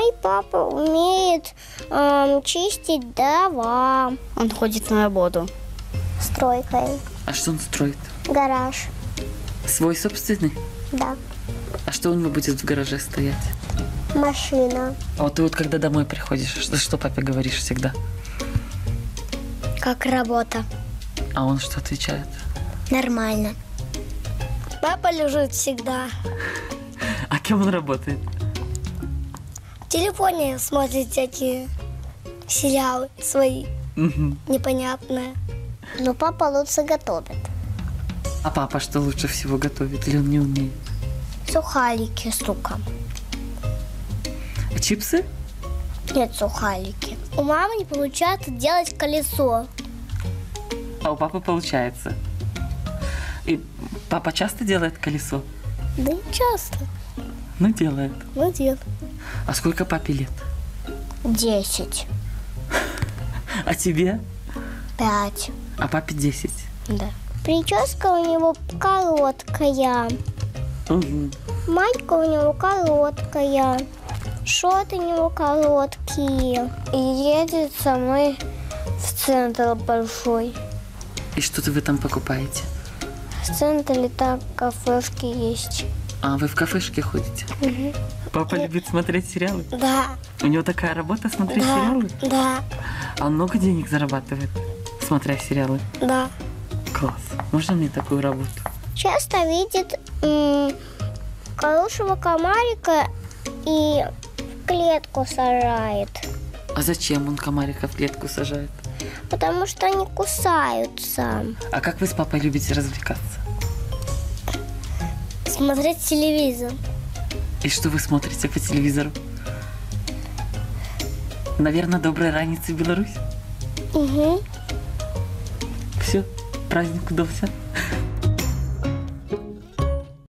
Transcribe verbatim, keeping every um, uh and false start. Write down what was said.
Мой папа умеет эм, чистить дрова. Он ходит на работу. Стройкой. А что он строит? Гараж. Свой собственный? Да. А что у него будет в гараже стоять? Машина. А вот ты вот когда домой приходишь, что, что папе говоришь всегда? Как работа. А он что отвечает? Нормально. Папа лежит всегда. А кем он работает? В телефоне смотрит всякие сериалы свои. Угу. Непонятные. Но папа лучше готовит. А папа что лучше всего готовит или он не умеет? Сухарики с луком. А чипсы? Нет, сухарики. У мамы не получается делать колесо. А у папы получается. И папа часто делает колесо? Да не часто. Ну, делает. Ну, делает. А сколько папе лет? Десять. А тебе? Пять. А папе десять. Да. Прическа у него короткая. Угу. Майка у него короткая. Шорты у него короткие. И едет со мной в центр большой. И что-то вы там покупаете? В центре там кафешки есть. А вы в кафешке ходите? Угу. Папа любит смотреть сериалы? Да. У него такая работа смотреть Да. сериалы? Да. А он много денег зарабатывает, смотря сериалы? Да. Класс. Можно мне такую работу? Часто видит м, хорошего комарика и в клетку сажает. А зачем он комарика в клетку сажает? Потому что они кусаются. А как вы с папой любите развлекаться? Смотреть телевизор. И что вы смотрите по телевизору? Наверное, «Доброй раницы, Беларусь». Угу. Все, праздник удался.